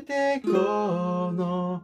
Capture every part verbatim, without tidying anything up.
めてこの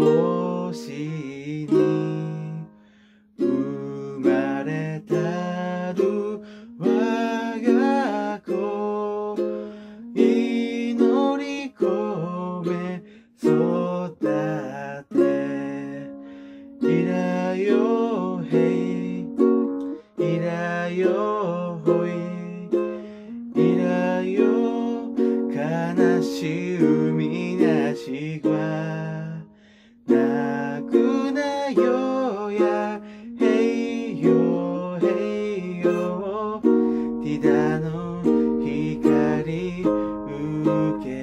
星に生まれたる我が子、祈り込め育て、いらよへいいらよほいいらよ、悲し海なしは泣くなよや、へいよへいよ、ティダの光受け